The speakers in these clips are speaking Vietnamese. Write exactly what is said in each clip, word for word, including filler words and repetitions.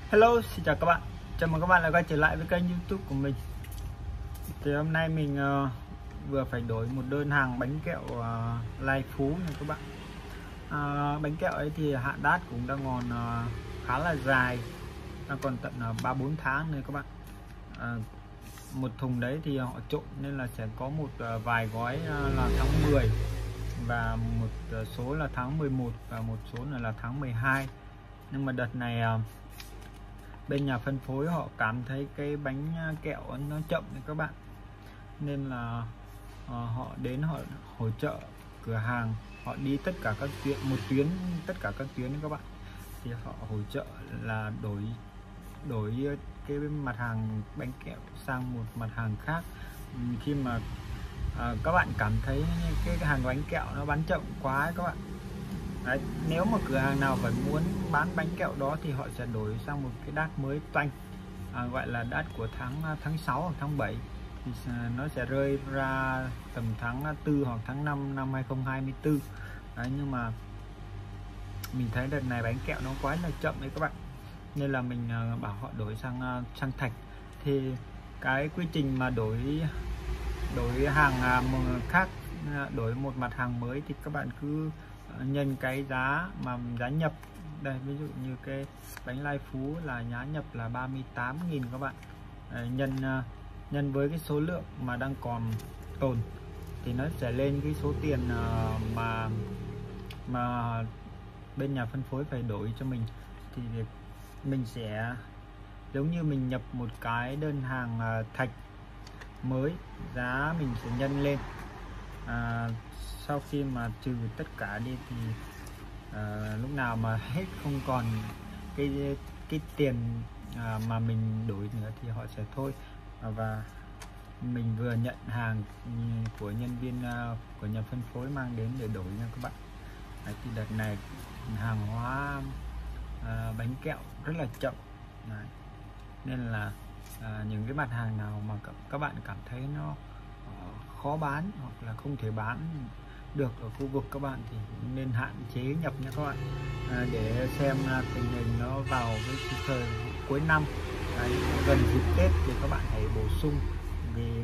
Hello, xin chào các bạn. Chào mừng các bạn đã quay trở lại với kênh YouTube của mình. Thì hôm nay mình uh, vừa phải đổi một đơn hàng bánh kẹo uh, Lai Phú này các bạn. Uh, bánh kẹo ấy thì hạn đát cũng đang còn uh, khá là dài, đang còn tận uh, ba bốn tháng này các bạn. Uh, một thùng đấy thì họ trộn nên là sẽ có một uh, vài gói uh, là tháng mười và một uh, số là tháng mười một và một số là, là tháng mười hai. Nhưng mà đợt này uh, bên nhà phân phối họ cảm thấy cái bánh kẹo nó chậm đấy các bạn, nên là uh, họ đến họ hỗ trợ cửa hàng, họ đi tất cả các tuyến, một tuyến tất cả các tuyến đấy các bạn, thì họ hỗ trợ là đổi đổi cái mặt hàng bánh kẹo sang một mặt hàng khác. Khi mà uh, các bạn cảm thấy cái, cái hàng bánh kẹo nó bán chậm quá ấy các bạn. Đấy, nếu mà cửa hàng nào vẫn muốn bán bánh kẹo đó thì họ sẽ đổi sang một cái đát mới toanh, à, gọi là đát của tháng tháng sáu hoặc tháng bảy, thì nó sẽ rơi ra tầm tháng tư hoặc tháng năm năm hai không hai tư. Đấy, nhưng mà mình thấy đợt này bánh kẹo nó quá là chậm đấy các bạn, nên là mình bảo họ đổi sang sang thạch. Thì cái quy trình mà đổi đổi hàng khác, đổi một mặt hàng mới thì các bạn cứ nhân cái giá mà giá nhập đây, ví dụ như cái bánh Lai Phú là giá nhập là ba mươi tám nghìn các bạn. Đấy, nhân nhân với cái số lượng mà đang còn tồn thì nó sẽ lên cái số tiền mà mà bên nhà phân phối phải đổi cho mình. Thì mình sẽ giống như mình nhập một cái đơn hàng thạch mới, giá mình sẽ nhân lên. à, sau khi mà trừ tất cả đi thì à, lúc nào mà hết không còn cái cái tiền à, mà mình đổi nữa thì họ sẽ thôi, à, và mình vừa nhận hàng của nhân viên à, của nhà phân phối mang đến để đổi nha các bạn. Đấy, thì đợt này hàng hóa à, bánh kẹo rất là chậm. Đấy, nên là à, những cái mặt hàng nào mà các bạn cảm thấy nó uh, khó bán hoặc là không thể bán được ở khu vực các bạn thì nên hạn chế nhập nha các bạn, à, để xem tình hình nó vào với thời cuối năm. Đấy, gần dịp Tết thì các bạn hãy bổ sung, vì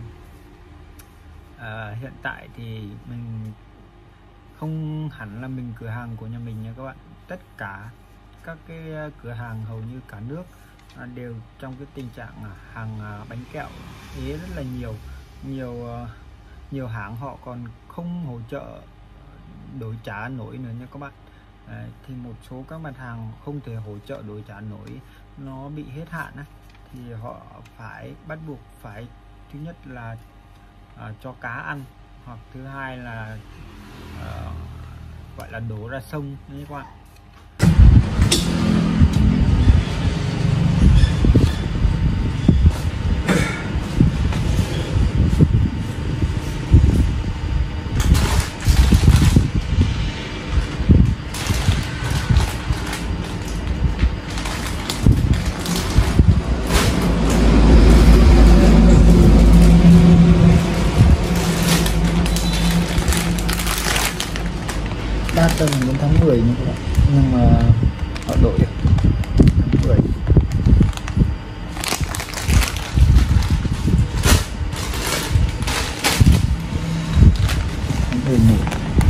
à, hiện tại thì mình không hẳn là mình cửa hàng của nhà mình nha các bạn, tất cả các cái cửa hàng hầu như cả nước à, đều trong cái tình trạng hàng à, bánh kẹo ế rất là nhiều nhiều uh, nhiều hãng họ còn không hỗ trợ đổi trả nổi nữa nha các bạn. Đấy, thì một số các mặt hàng không thể hỗ trợ đổi trả nổi, nó bị hết hạn á, thì họ phải bắt buộc phải, thứ nhất là uh, cho cá ăn, hoặc thứ hai là uh, gọi là đổ ra sông nha các bạn. Đát tầm đến tháng mười nha các bạn, nhưng mà họ đổi tháng mười. Tháng mười một.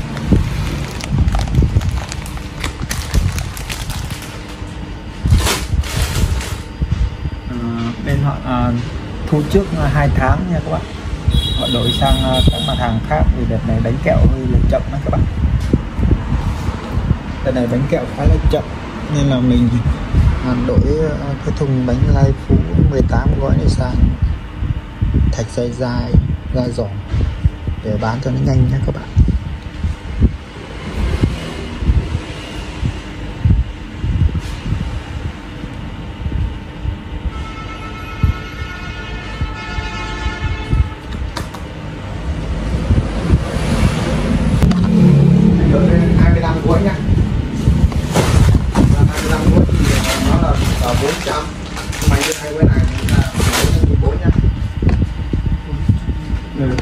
À, bên họ à, thu trước hai tháng nha các bạn, họ đổi sang các mặt hàng khác, vì đợt này bánh kẹo hơi là chậm đó các bạn. Đợt này bánh kẹo khá là chậm nên là mình đổi cái thùng bánh Lai Phú mười tám gói này sang thạch dài dài ra giỏ để bán cho nó nhanh nha các bạn. hai mươi lăm gói nha. bốn trăm mày đưa hai cái này là mười bốn nha. Ừ.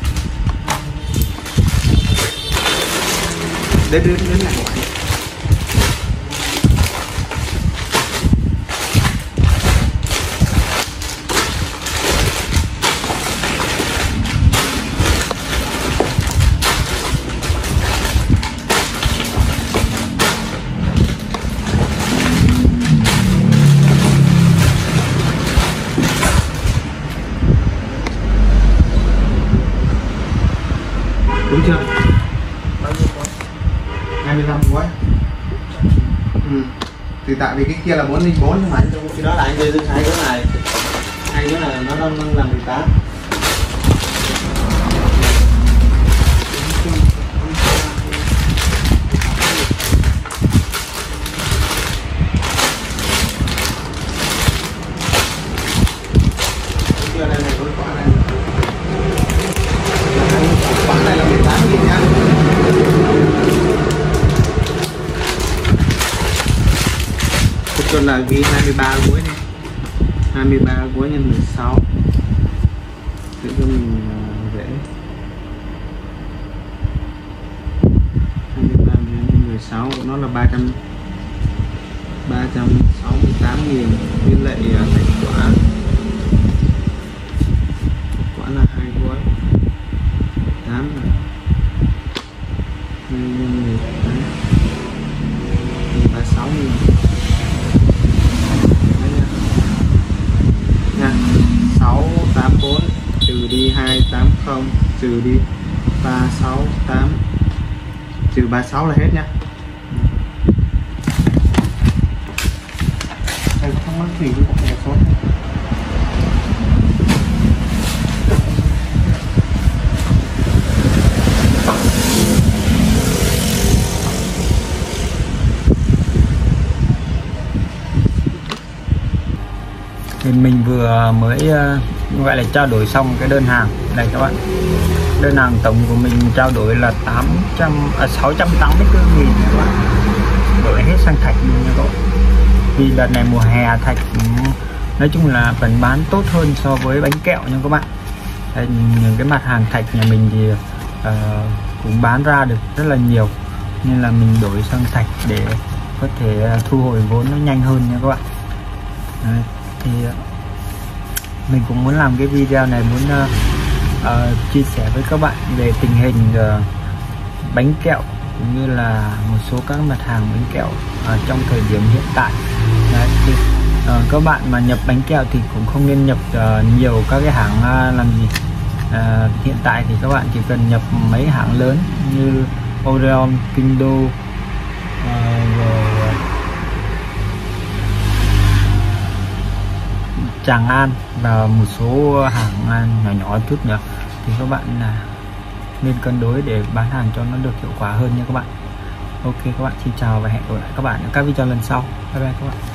Đến đến đến này. chưa? Bao nhiêu gói? hai mươi lăm gói. Ừ. Thì tại vì cái kia là bốn không bốn nhưng mà trong khi đó là anh dư hai cái này, hai cái này nó đang làm mười tám. Kia này này có quả này. Quả này là mười tám nghìn nhá. Cho là ghi hai mươi ba cuối này, hai mươi ba cuối nhân mười sáu để cho mình dễ. hai mươi ba nhân mười sáu của nó là ba trăm ba trăm sáu mươi tám nghìn, với lại thành quả quả là hai gói tám là hai nhân mười tám ba mươi sáu nghìn nha. Sáu tám bốn trừ đi hai tám không trừ đi ba sáu tám trừ ba mươi sáu là hết nha. Thầy không mất gì cũng có số. Thì mình vừa mới uh, gọi là trao đổi xong cái đơn hàng này các bạn. Đơn hàng tổng của mình trao đổi là tám trăm à, sáu trăm tám mươi tư nghìn các bạn, đổi hết sang thạch luôn nha các bạn. Vì đợt này mùa hè thạch nói chung là phần bán tốt hơn so với bánh kẹo nha các bạn. Đây, những cái mặt hàng thạch nhà mình thì uh, cũng bán ra được rất là nhiều, nên là mình đổi sang thạch để có thể thu hồi vốn nó nhanh hơn nha các bạn. Đấy, thì mình cũng muốn làm cái video này muốn uh, uh, chia sẻ với các bạn về tình hình uh, bánh kẹo cũng như là một số các mặt hàng bánh kẹo uh, trong thời điểm hiện tại. Đấy, thì, uh, các bạn mà nhập bánh kẹo thì cũng không nên nhập uh, nhiều các cái hãng uh, làm gì. Uh, hiện tại thì các bạn chỉ cần nhập mấy hãng lớn như Oreon, Kinh Đô, uh, rồi Tràng An và một số hàng nhỏ nhỏ chút nữa, thì các bạn là nên cân đối để bán hàng cho nó được hiệu quả hơn nha các bạn. Ok các bạn, xin chào và hẹn gặp lại các bạn ở các video lần sau. Bye bye các bạn.